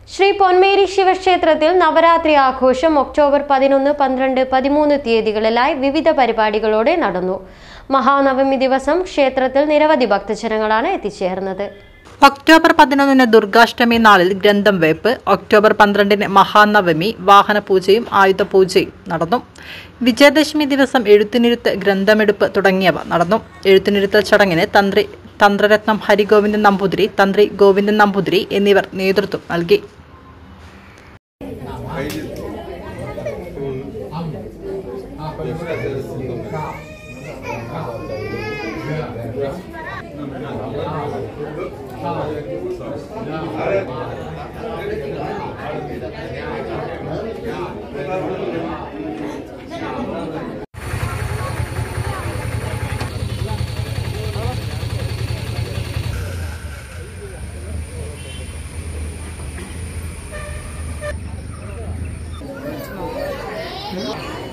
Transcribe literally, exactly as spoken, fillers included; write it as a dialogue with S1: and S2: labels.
S1: ശ്രീ പൊന്മേരി ശിവക്ഷേത്രത്തിൽ നവരാത്രി ആഘോഷം ഒക്ടോബർ പതിനൊന്ന്, പന്ത്രണ്ട്, പതിമൂന്ന് തീയതികളിലായി വിവിധ പരിപാടികളോടെ നടന്നു. മഹാനവമി ദിവസം ക്ഷേത്രത്തിൽ നിരവധി ഭക്തജനങ്ങളാണ് എത്തിച്ചേർന്നത്.
S2: ഒക്ടോബർ പതിനൊന്നിന് ദുർഗാഷ്ടമി നാളിൽ ഗ്രന്ഥം വേപ്പ്, ഒക്ടോബർ പന്ത്രണ്ടിന് മഹാനവമി വാഹനപൂജയും ആയുധപൂജയും നടന്നു. വിജയദശമി ദിവസം എഴുത്തിനിരുത്ത്, ഗ്രന്ഥമെടുപ്പ് തുടങ്ങിയവ നടന്നു. എഴുത്തിനിരുത്തൽ ചടങ്ങിന് തന്ത്രി തന്ത്രരത്നം ഹരിഗോവിന്ദൻ നമ്പൂതിരി, തന്ത്രി ഗോവിന്ദൻ നമ്പൂതിരി എന്നിവർ നേതൃത്വം നൽകി.
S3: Hmm?